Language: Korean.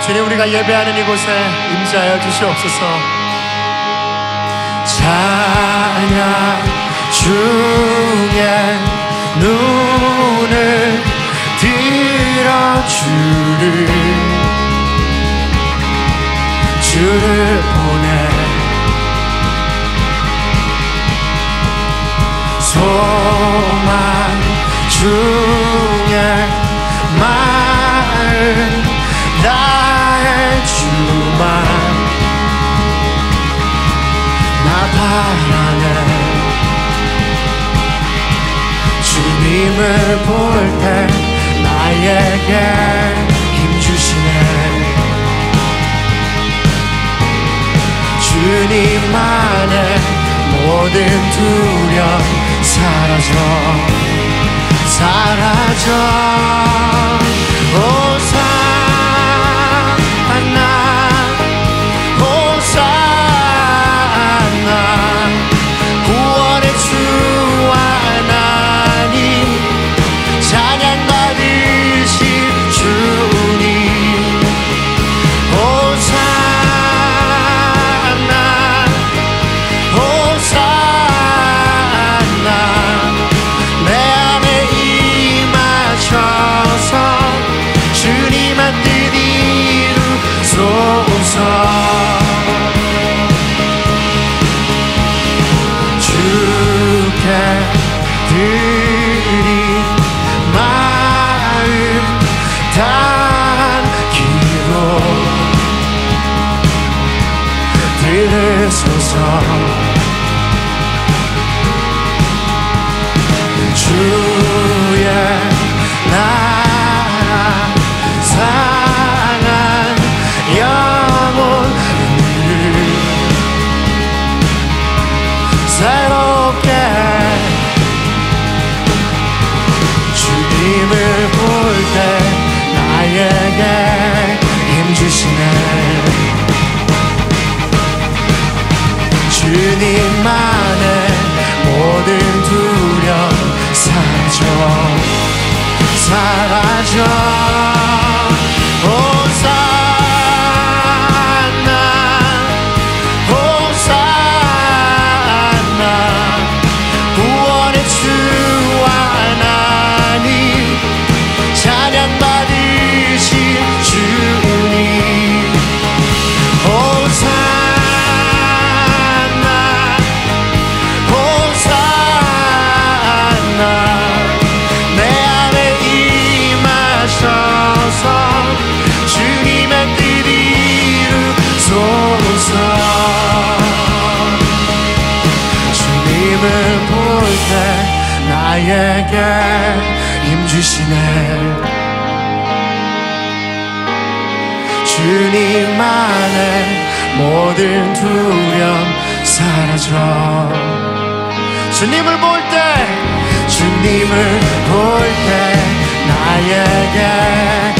주님, 우리가 예배하는 이곳에 임재하여 주시옵소서. 찬양 중에 눈을 들어 주를 보내 소망 중에 마음 나의 주만 나 바라네. 주님을 볼 때 나에게 힘주시네. 주님 안에 모든 두려움 사라져 구원의 주 하나님 찬양 받으실 주님 주께 드린 마음 담기로 들으소서. 주의 나라 상한 영혼을 새롭게 주님을 볼 때 나에게 힘주시네. 주님만의 모든 두려움 사라져 구원의 주 하나님 찬양 받으실 주님 내 안에 임하셔서 주님의 뜻 이루소서. 주님을 볼 때 나에게 힘주시네. 주님만의 모든 두려움 사라져. 주님을 볼 때 나에게